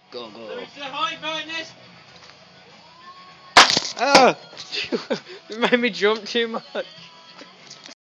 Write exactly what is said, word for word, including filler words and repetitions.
Go, go. It's the high brightness. Ah! It made me jump too much.